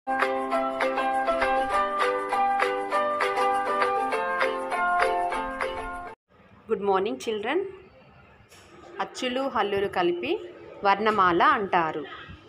Good morning children. అచ్చులు హల్లులు కలిపి వర్ణమాల అంటారు.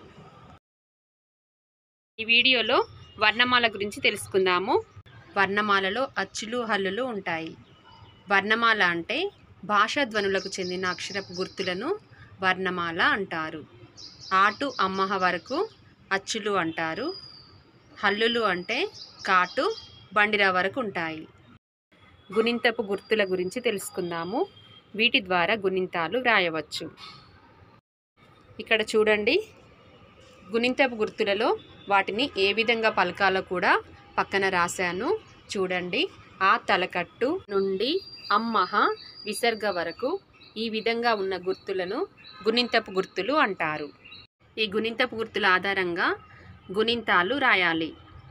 ఈ వీడియోలో వర్ణమాల గురించి తెలుసుకుందాము. వర్ణమాలలో అచ్చులు హల్లులు ఉంటాయి. వర్ణమాల అంటే భాషా ధ్వనులకు చెందిన అక్షరపు గుర్తులను వర్ణమాల అంటారు. ఆటు అమ్మహ వరకు అచ్చులు అంటారు. హల్లులు అంటే కాటు బండిరా వరకు ఉంటాయి. గుణింతపు గుర్తుల గురించి తెలుసుకుందాము. వీటి ద్వారా గుణింతాలు వ్రాయవచ్చు. ఇక్కడ చూడండి, గుణింతపు గుర్తులలో వాటిని ఏ విధంగా పలకాలో కూడా పక్కన రాశాను. చూడండి, ఆ తలకట్టు నుండి అమ్మహ విసర్గ వరకు ఈ విధంగా ఉన్న గుర్తులను గుణింతపు గుర్తులు అంటారు. ఈ గుణింతపు గుర్తుల ఆధారంగా గుణింతాలు రాయాలి.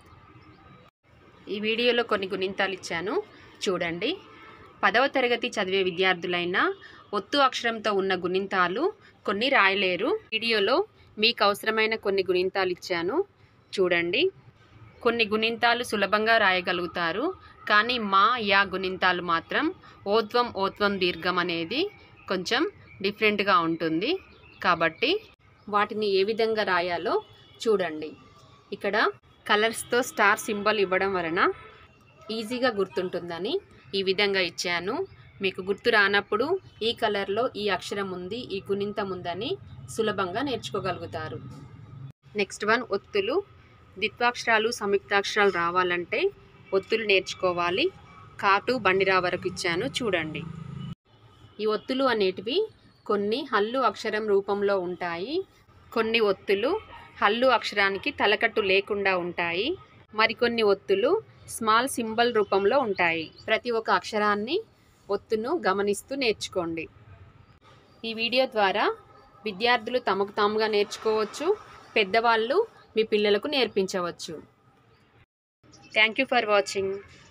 ఈ వీడియోలో కొన్ని గుణింతాలు ఇచ్చాను, చూడండి. 10వ తరగతి చదివే విద్యార్థులైన ఒత్తు అక్షరంతో ఉన్న గుణింతాలు కొన్ని రాయలేరు. వీడియోలో మీకు అవసరమైన కొన్ని గుణింతాలు ఇచ్చాను, చూడండి. కొన్ని గుణింతాలు సులభంగా రాయగలుగుతారు, కానీ మా యా గుణింతాలు మాత్రం ఓత్వం ఓత్వం దీర్ఘం అనేది కొంచెం డిఫరెంట్గా ఉంటుంది. కాబట్టి వాటిని ఏ విధంగా రాయాలో చూడండి. ఇక్కడ కలర్స్తో స్టార్ సింబల్ ఇవ్వడం వలన ఈజీగా గుర్తుంటుందని ఈ విధంగా ఇచ్చాను. మీకు గుర్తు రానప్పుడు ఈ కలర్లో ఈ అక్షరం ఉంది, ఈ గుణింతం ఉందని సులభంగా నేర్చుకోగలుగుతారు. నెక్స్ట్ వన్ ఒత్తులు. ద్విత్వాక్షరాలు సంయుక్తాక్షరాలు రావాలంటే ఒత్తులు నేర్చుకోవాలి. కాటు బండిరా వరకు ఇచ్చాను, చూడండి. ఈ ఒత్తులు అనేటివి కొన్ని హల్లు అక్షరం రూపంలో ఉంటాయి. కొన్ని ఒత్తులు హల్లు అక్షరానికి తలకట్టు లేకుండా ఉంటాయి. మరికొన్ని ఒత్తులు స్మాల్ సింబల్ రూపంలో ఉంటాయి. ప్రతి ఒక్క అక్షరాన్ని ఒత్తును గమనిస్తూ నేర్చుకోండి. ఈ వీడియో ద్వారా విద్యార్థులు తమకు తాముగా నేర్చుకోవచ్చు, పెద్దవాళ్ళు మీ పిల్లలకు నేర్పించవచ్చు. Thank you for watching.